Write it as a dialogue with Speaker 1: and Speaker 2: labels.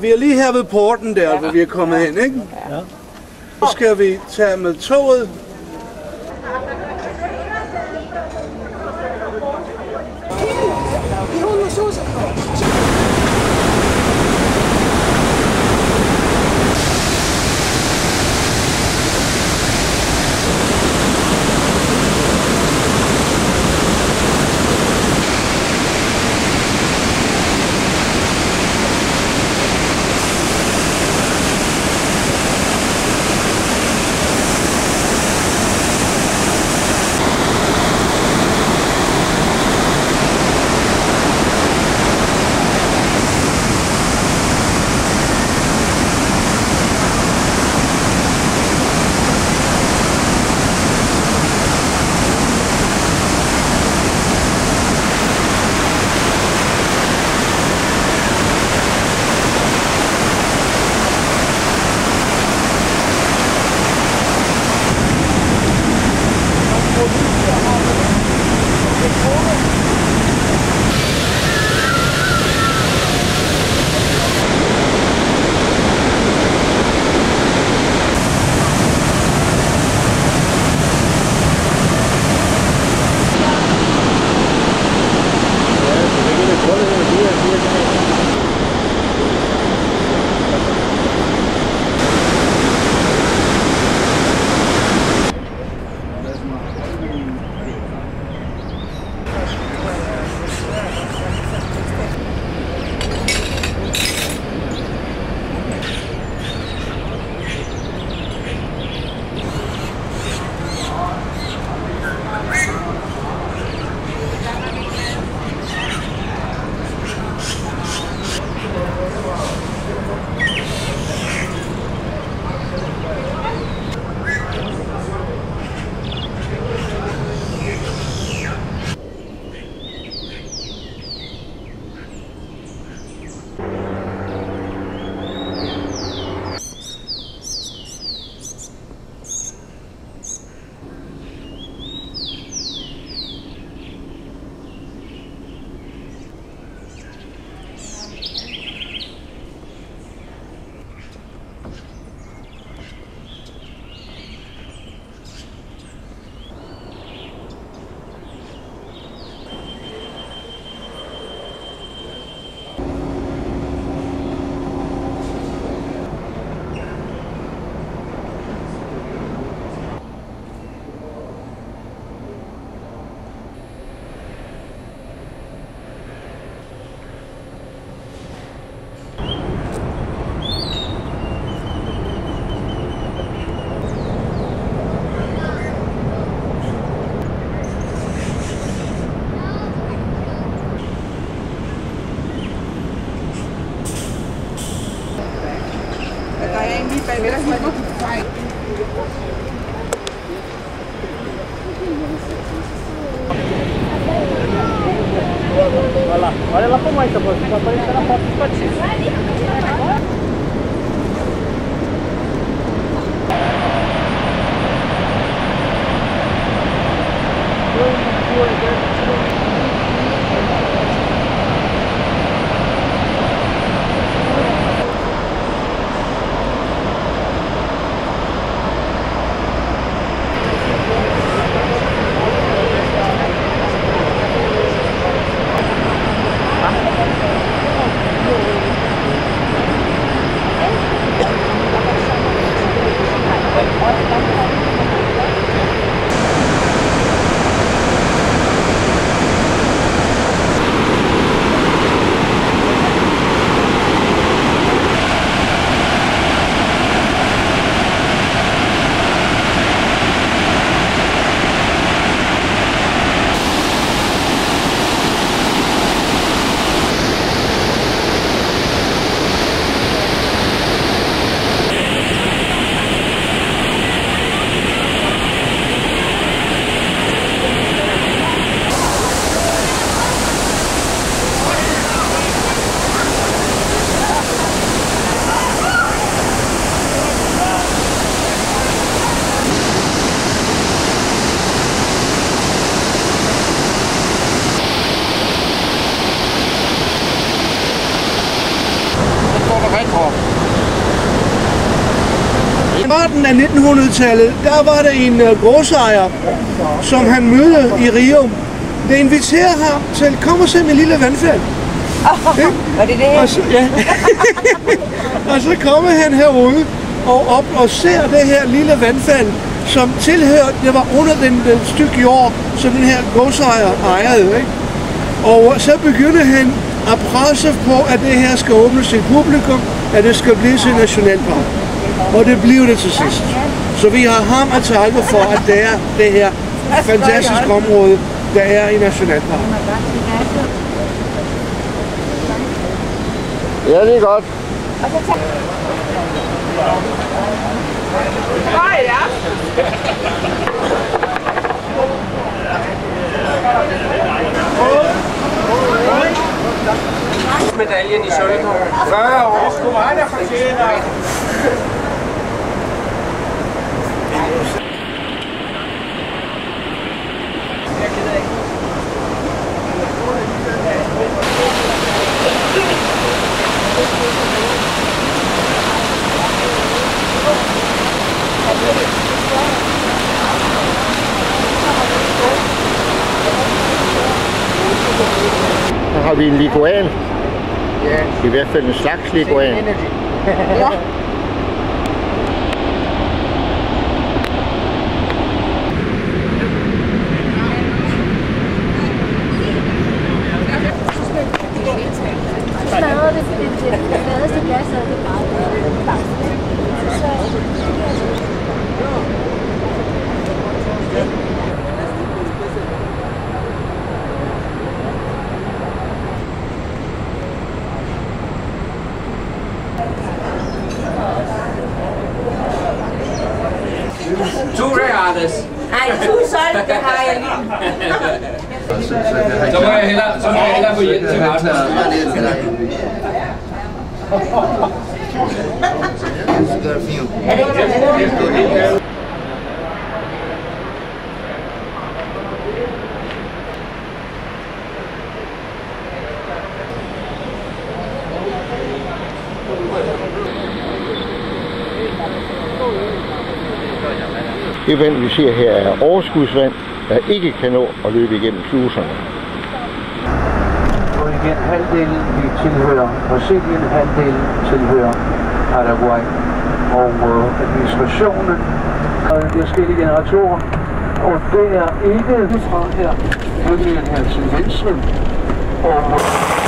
Speaker 1: vi er lige her ved porten der, hvor vi er kommet ind, ikke?
Speaker 2: Ja.
Speaker 1: Så skal vi tage med toget.
Speaker 2: Olha lá pra mãe, tá aparecendo a foto dos patinhos.
Speaker 1: I starten af 1900-tallet, der var der en godsejer, som han mødte i Rio. Det inviterer ham til, kom og se min lille vandfald.
Speaker 3: Var det det?
Speaker 1: Og så, ja. Og så kommer han herude og op og ser det her lille vandfald, som tilhørte, det var under den stykke jord, som den her godsejer ejede. Ikke? Og så begynder han at presse på, at det her skal åbnes til publikum, at det skal blive til nationalpark. Og det bliver det til sidst. Så vi har ham at takke for, at det er det her fantastiske område, der er i nationalparken.
Speaker 4: Ja, det er godt.
Speaker 2: Medaljen i sølv. 40 år. Sgu mig, der fortjener.
Speaker 4: Så har vi en leguan. I hvert fald en slags leguan.
Speaker 3: Ja.
Speaker 5: Smadrer det, fordi det fladeste glas er det meget.
Speaker 2: To reales.
Speaker 3: Ej, du solgte, det har jeg lige.
Speaker 2: Så må jeg hellere gå hjem til resten.
Speaker 3: Er det ikke
Speaker 4: Det vand, vi ser her, er overskudsvand, der ikke kan nå at løbe igennem sluserne.
Speaker 6: Og igen halvdelen vi tilhører Brasilien, halvdelen tilhører Paraguay. Og administrationen og de forskellige generatorer. Og det er ikke fra her, bygningen her til venstre. Og